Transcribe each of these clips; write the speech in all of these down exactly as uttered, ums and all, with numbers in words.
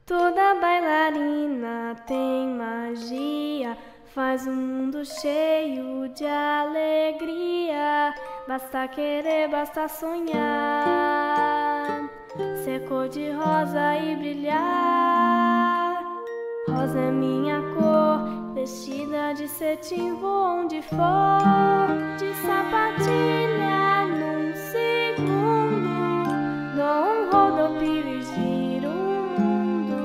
Toda bailarina tem magia, faz um mundo cheio de alegria. Basta querer, basta sonhar, ser cor de rosa e brilhar. Rosa é minha cor, vestida de cetim, vou onde for, de sapatilha num segundo, dou um rodopio e giro o mundo.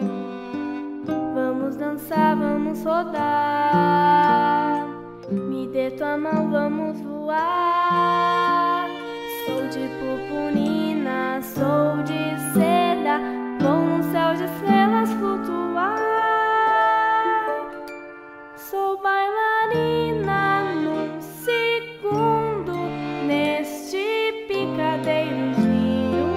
Vamos dançar, vamos rodar, me dê tua mão, vamos voar. Sou de purpurina, sou de seda, vou no céu de estrelas flutuar. Sou bailarina num segundo, neste picadeiro giro.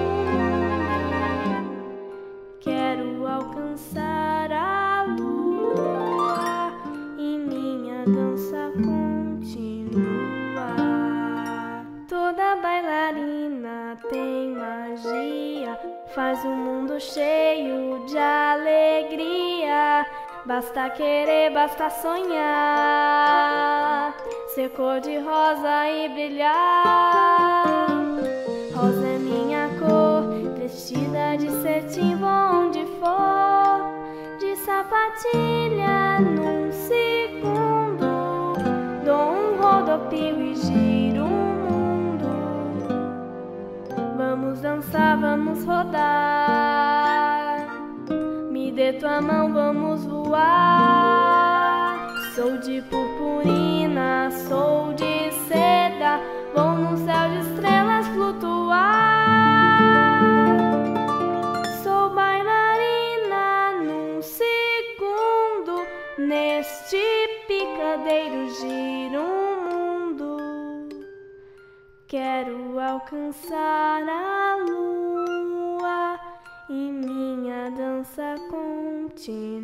Quero alcançar a lua e minha dança continua. Toda bailarina tem magia, faz um mundo cheio de alegria. Basta querer, basta sonhar, ser cor de rosa e brilhar. Rosa é minha cor, vestida de cetim, vou onde for, de sapatilha num segundo, dou um rodopio e giro o mundo. Vamos dançar, vamos rodar, me dê tua mão, vamos voar. Sou de purpurina, sou de seda, vou no céu de estrelas flutuar. Sou bailarina num segundo, neste picadeiro giro o mundo. Quero alcançar a lua e minha dança continua.